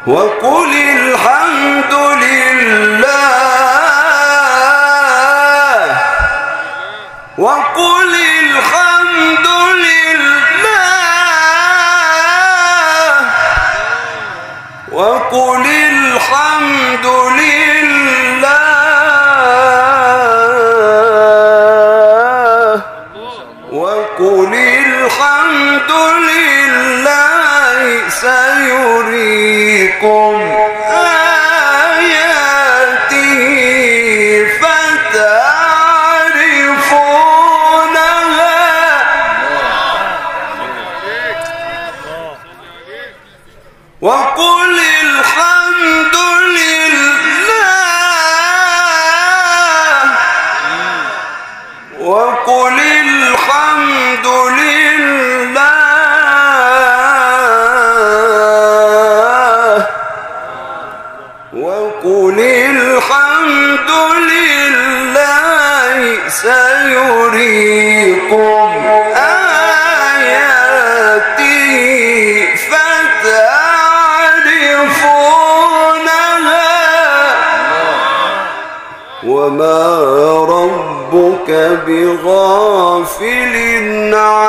وقل الحمد لله وقل الحمد لله وقل الحمد لله وقل الحمد لله سيريكم آياته فتعرفونها وقل الحمد لله وقل الحمد لله وقل الحمد لله سيريكم آياته فتعرفونها وما ربك بغافل